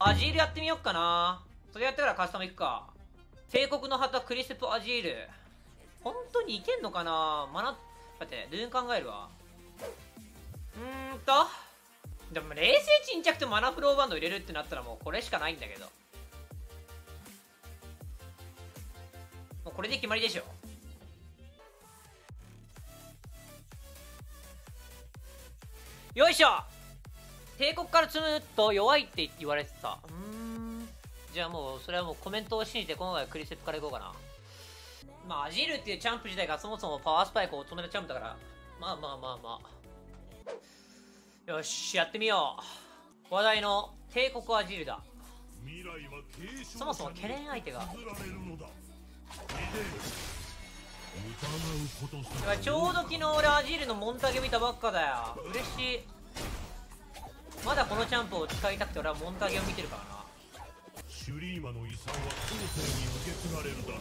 アジールやってみよっかな。それやってからカスタムいくか。帝国の旗クリスプアジール。本当にいけんのかな。待って、ルーン考えるわ。でも冷静沈着とマナフローバンド入れるってなったらもうこれしかないんだけど。もうこれで決まりでしょ。よいしょ。帝国から積むと弱いって言われてた。じゃあもうそれはもうコメントを信じて今回はクリステップからいこうかな。まあアジールっていうチャンプ自体がそもそもパワースパイクを止めるチャンプだから、まあよし、やってみよう。話題の帝国アジールだ。そもそも懸念相手がちょうど昨日俺アジールのモンタゲ見たばっかだよ。嬉しい。まだこのチャンプを使いたくて俺はモンタゲを見てるからな。 シュリーマの遺産は後世に受け継がれるだろう。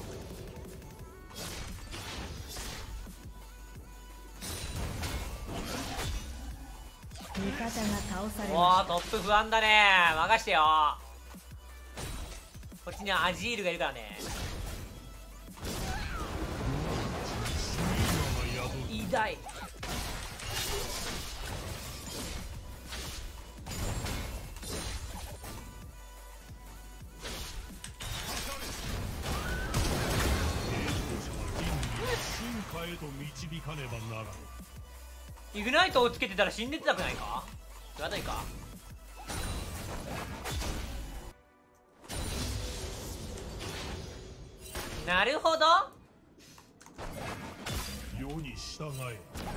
味方が倒されおまー、トップ不安だね。任してよ。こっちにはアジールがいるからね。偉大。 進化へと導かねばならぬ。 イグナイトをつけてたら死んでたくないか。言わないか。なるほど。 世に従え。繁栄は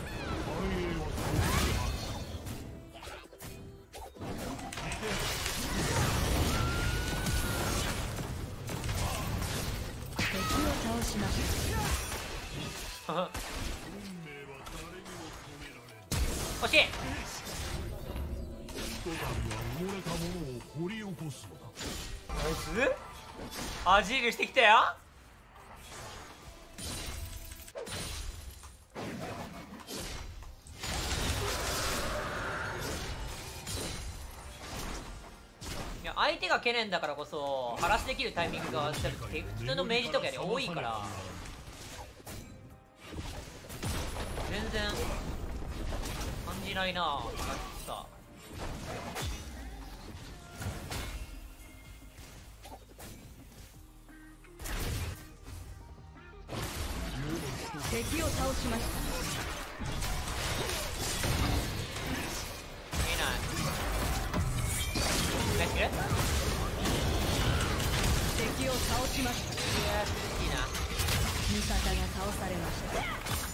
敵を倒しました。 運命は誰にも止められん。 欲しい。 ひとたびは埋もれたものを掘り起こすのだ。 ナイス。アジールしてきたよ。いや相手が懸念だからこそハラスできるタイミングが普通の明治とかより多いから全然感じないなあ。さ敵を倒しました。 見えないナイス。 敵を倒しました。 いいな。 味方が倒されました。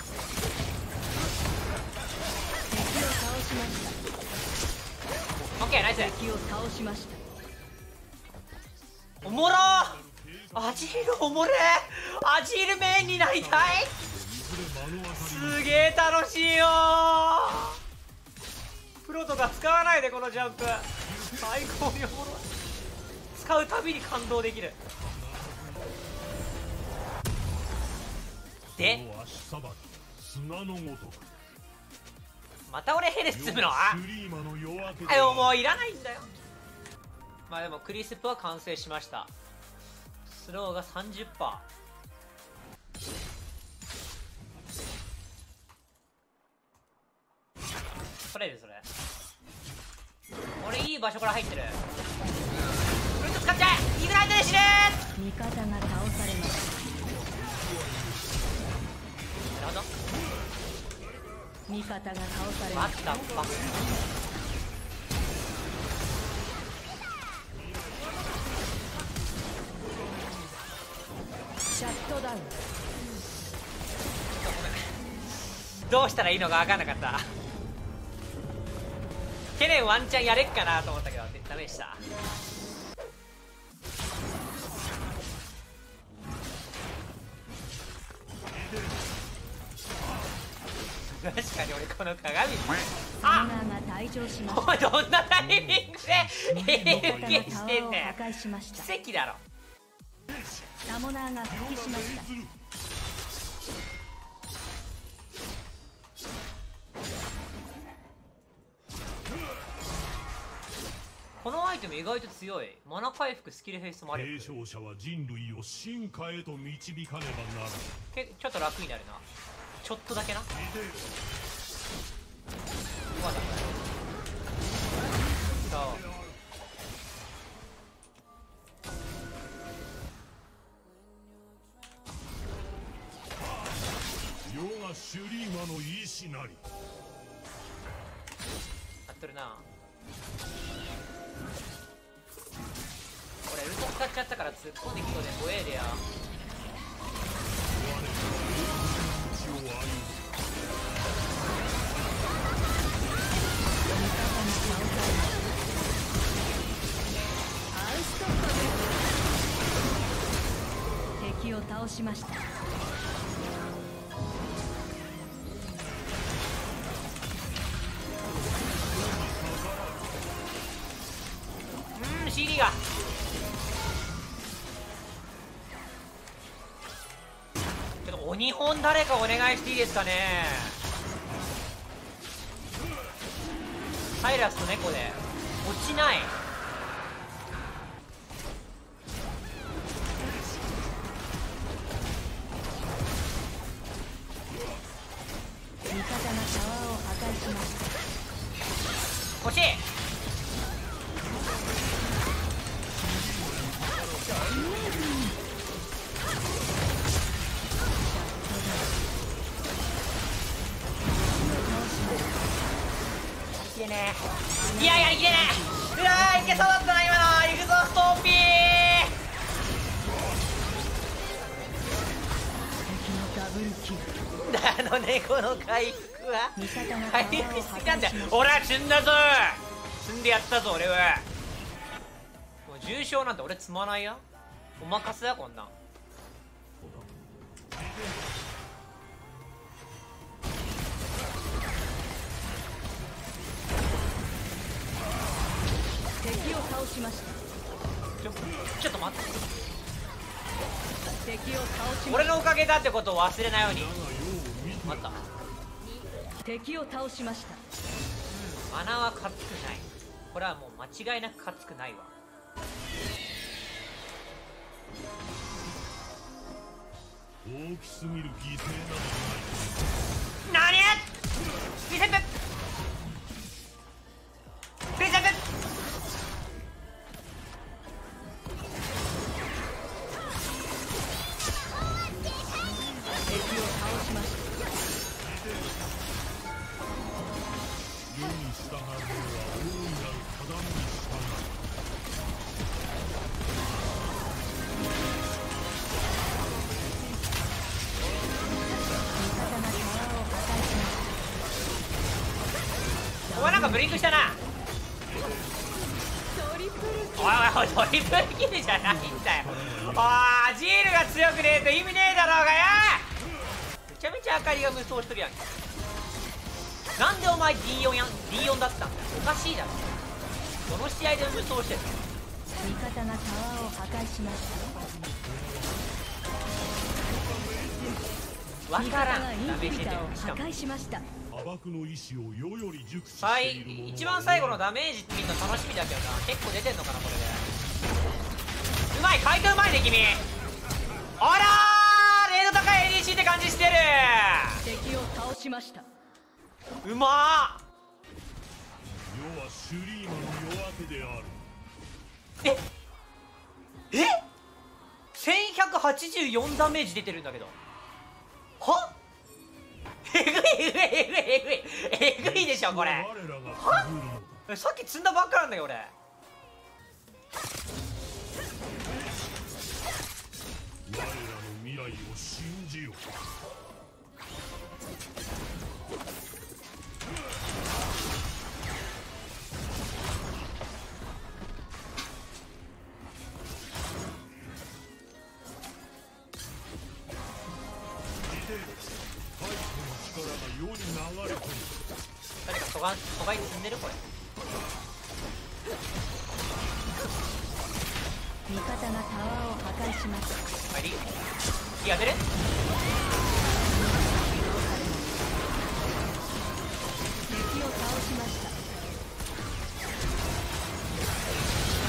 敵を倒しました。 オッケーナイス。 敵を倒しました。 おもろー。アジールおもれー。アジールメインになりたい。すげえ楽しいよー。プロとか使わないでこのジャンプ最高におもろい。使うたびに感動できる。でまた俺ヘレス積むの。もういらないんだよ。まあでもクリスプは完成しました。スローが 30%。 取れるそれ。俺いい場所から入ってる。フルート使っちゃえ。イグナイトで死ぬ。 味方が倒されました。 なるほど。 味方が倒されました。 バッタバッシャットダウン。 どうしたらいいのか分かんなかった。ケネンワンチャンやれっかなと思ったけどダメでした。確かに俺この鏡サモナーが退場しました。 お前どんなタイミングで AFK してんねん。 破壊しました。 奇跡だろ。 サモナーが復帰しました。 この相手テム意外と強い。マナ回復、スキルフェイスもある。 継承者は人類を進化へと導かねばならぬ。 ちょっと楽になるな。ちょっとだけな。 見てよ。 まださあ世がシュリーマの意志なり。 やってるな。俺ウルト使っちゃったから突っ込んできそうで怖えでや。 我らは道を歩む。 アウストッパー。敵を倒しました。 CD がちょっと鬼本誰かお願いしていいですかね。サイラスと猫で落ちない。 味方がタワーを破壊しました。 欲しい。いけねえ。いやいやいけねえ。うわーいけそうだったな今の。行くぞストーンピー。 敵のダブルキル。 あの猫の回復は味方がタワ回ーを復し破すぎなんだよ。 壊しました。 俺は積んだぞ。積んでやったぞ俺は。もう重傷なんて俺積まないよ。お任せだこんなん。 敵を倒しました。 ちょっと待って。 敵を倒しまし俺のおかげだってことを忘れないように。 だが世を見て待った。 た。敵を倒しました。 マナは勝つくない。これはもう間違いなく勝つくないわ。 大きすぎる犠牲などなにリセットリセット。 敵を倒しました。 世に従うのは大いなる定めに従味方がタワーを破壊しました。 お前なんかブリンクしたな。 トリプルおいおいトリプルキルじゃないんだよ。あージールが強くねえと意味ねえだろうがよ。めちゃめちゃ明かりが無双しとるやん。なんでお前 D4 やん D4 だったんだよ。おかしいだろ。どの試合で無双してるの。 味方がタワーを破壊しました。 わ味からん方がインダメージ出てる。 ヒビターを破しかも壊しました。 う。暴くの意志を世より熟知してはいいる者は一番最後のダメージってみんな楽しみだけどな。結構出てんのかなこれで。うまい回転うまいね君。あらーレード高い ADC って感じしてる。 敵を倒しました。 うま世はシュリーマの夜明けである。 ー。え1184ダメージ出てるんだけど。はえぐいえぐいえぐいえぐいえぐいでしょこれ。 我らがくぐるのだ。 さっき積んだばっかなんだよ俺。 我らの未来を信じよ。太古の力が世に流れ込む。 誰か疎外に積んでるこれ。 味方がタワーを破壊しました。 入りいや出る。 敵を倒しました。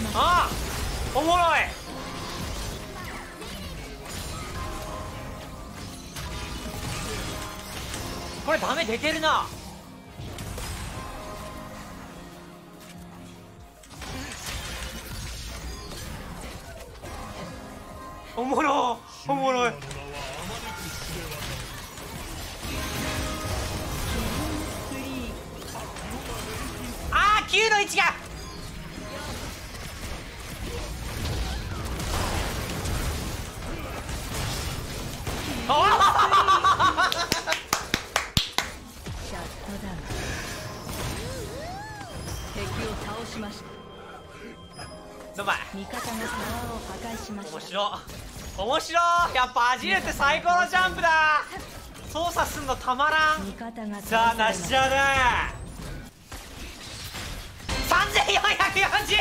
ああおもろい。これダメ出てるな。おもろおもろい。ああ9の1がおおシャットダウン。敵を倒しました。 どまい味方がタワーを破壊しました。 面白面白い。やっぱアジールって最高のジャンプだ。操作すんのたまらん。 味方がさあナッシャーだ。3440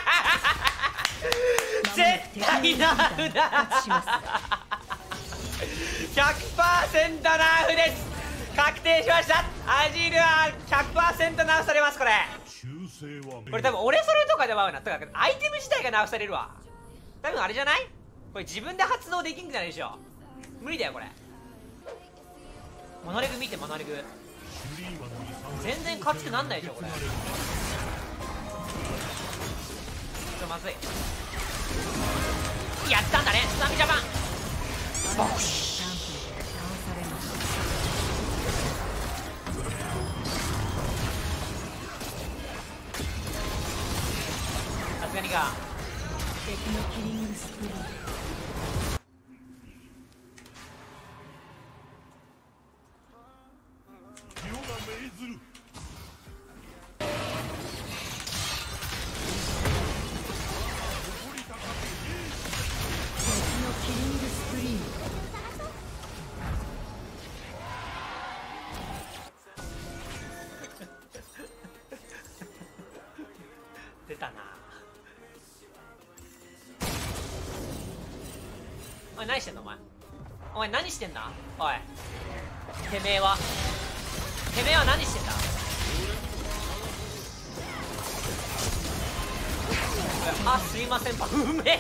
絶対ナーフだ。100% ナーフです。確定しました。アジールは 100% ナーフされます。これ多分俺それとかでも合うな。とかアイテム自体がナーフされるわ。多分あれじゃない？これ自分で発動できんくなるでしょ。無理だよこれ。モノレグ見て、モノレグ全然勝ちくなんないでしょこれ。まずい。やったんだねスタミジャパン。ボクシさすがにか。 敵のキリングスプリント。 出たな。おい何してんのお前。お前何してんだおい。てめえは何してんだ。あすいませんパうめえ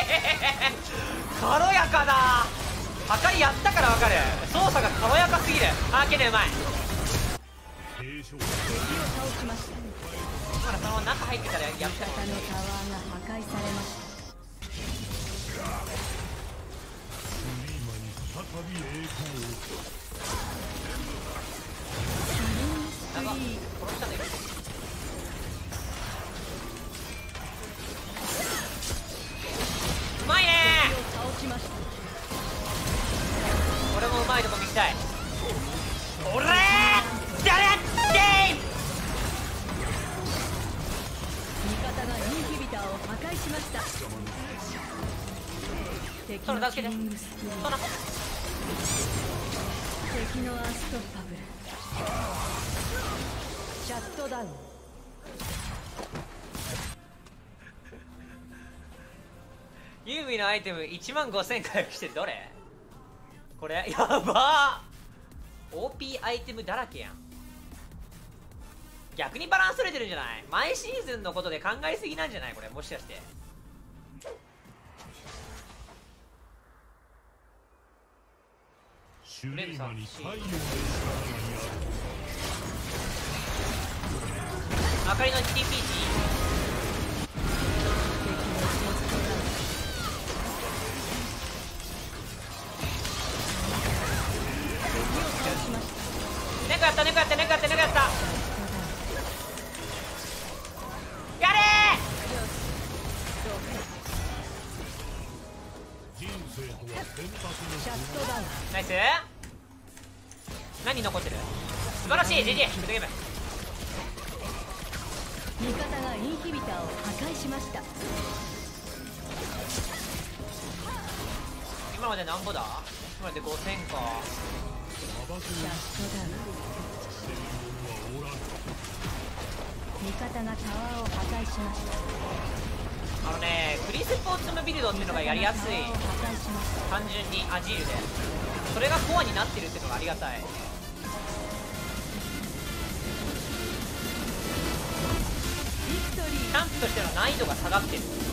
軽やかだ。あかりやったから分かる。操作が軽やかすぎる。あけねうまい。 敵を倒しました。 まだそのまま中入ってからやった。 味方のタワーが破壊されました。 なんか殺したんだけど。うまいね敵を倒しました。 俺もうまいとこ見たい。おれー誰やって味方がインヒビターを破壊しました。敵のキリングスプリント。敵のアストッパブル。シャットダウン。 ユーミのアイテム15000回復してる。どれこれやばー。 OP アイテムだらけやん。逆にバランス取れてるんじゃない？毎シーズンのことで考えすぎなんじゃないこれ。もしかしてシュリーマに太陽のあかりの TPG。 猫やった猫やった猫やった猫やった。やれ人生とは選択のシャットダウン。 ナイス。何残ってる。素晴らしい GG グッドゲーム。 味方がインヒビターを破壊しました。 今まで何ぼだ。今まで5000か。 シャットダウン。味方がタワーを破壊しました。 クリスポーツムビルドっていうのがやりやすい。単純にアジールでそれがコアになってるっていうのがありがたい。 ビクトリー。 ャンプとしての難易度が下がってる。